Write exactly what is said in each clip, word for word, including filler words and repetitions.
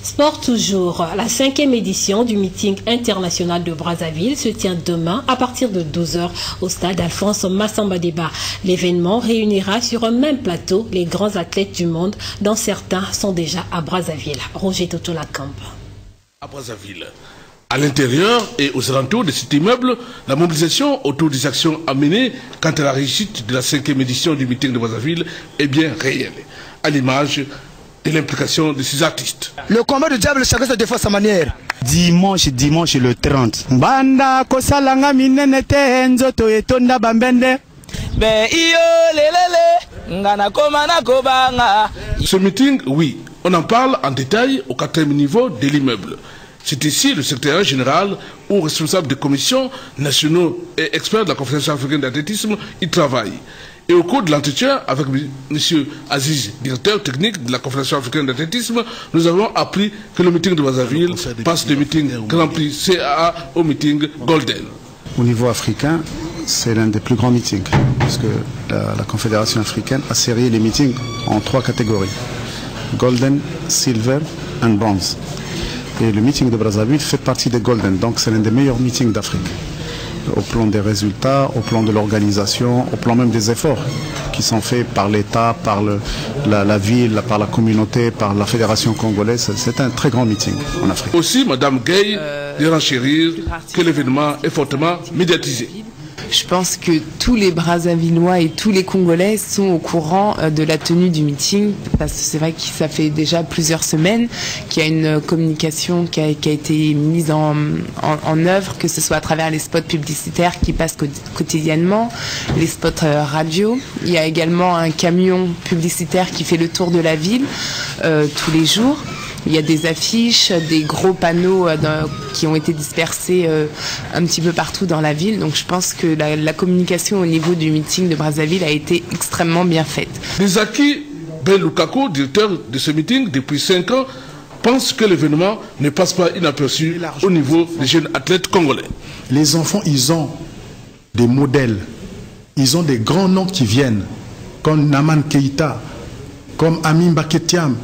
Sport toujours. La cinquième édition du meeting international de Brazzaville se tient demain à partir de douze heures au stade Alphonse Massamba-Débat. L'événement réunira sur un même plateau les grands athlètes du monde, dont certains sont déjà à Brazzaville. Roger Toto-Lacambe. À Brazzaville. À l'intérieur et aux alentours de cet immeuble, la mobilisation autour des actions amenées quant à la réussite de la cinquième édition du meeting de Brazzaville est bien réelle, à l'image de l'implication de ces artistes. Le combat du diable, chacun se défend à sa manière. Dimanche, dimanche le trente. Banda kosalanga minene te nzoto etonda bambende. Be iyo lelele ngana komana kobanga. Ce meeting, oui, on en parle en détail au quatrième niveau de l'immeuble. C'est ici le secrétaire général ou responsable des commissions nationaux et experts de la Confédération africaine d'athlétisme y travaille. Et au cours de l'entretien avec M. Aziz, directeur technique de la Confédération africaine d'athlétisme, nous avons appris que le meeting de Brazzaville passe du meeting Grand Prix C A A au meeting Golden. Au niveau africain, c'est l'un des plus grands meetings, puisque la, la Confédération africaine a sérié les meetings en trois catégories. Golden, Silver et Bronze. Et le meeting de Brazzaville fait partie des Golden, donc c'est l'un des meilleurs meetings d'Afrique. Au plan des résultats, au plan de l'organisation, au plan même des efforts qui sont faits par l'État, par le, la, la ville, par la communauté, par la Fédération congolaise. C'est un très grand meeting en Afrique. Aussi, Mme Gay euh, de renchérir que l'événement est fortement médiatisé. Je pense que tous les Brazzavillois et tous les Congolais sont au courant de la tenue du meeting, parce que c'est vrai que ça fait déjà plusieurs semaines qu'il y a une communication qui a, qui a été mise en, en, en œuvre, que ce soit à travers les spots publicitaires qui passent quotidiennement, les spots radio. Il y a également un camion publicitaire qui fait le tour de la ville euh, tous les jours. Il y a des affiches, des gros panneaux euh, dans, qui ont été dispersés euh, un petit peu partout dans la ville. Donc je pense que la, la communication au niveau du meeting de Brazzaville a été extrêmement bien faite. Nizaki Ben Lukaku, directeur de ce meeting depuis cinq ans, pense que l'événement ne passe pas inaperçu au niveau des jeunes athlètes congolais. Les enfants, ils ont des modèles. Ils ont des grands noms qui viennent, comme Naman Keïta, comme Amin Baketiam.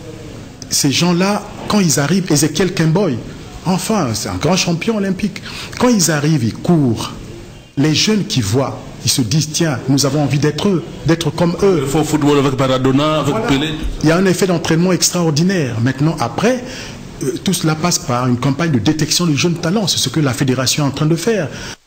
Ces gens-là, quand ils arrivent, Ezekiel Kemboy, enfin, c'est un grand champion olympique. Quand ils arrivent, ils courent. Les jeunes qui voient, ils se disent, tiens, nous avons envie d'être eux, d'être comme eux. Il faut football avec Maradona, avec voilà. Pelé. Il y a un effet d'entraînement extraordinaire. Maintenant, après, euh, tout cela passe par une campagne de détection des jeunes talents. C'est ce que la fédération est en train de faire.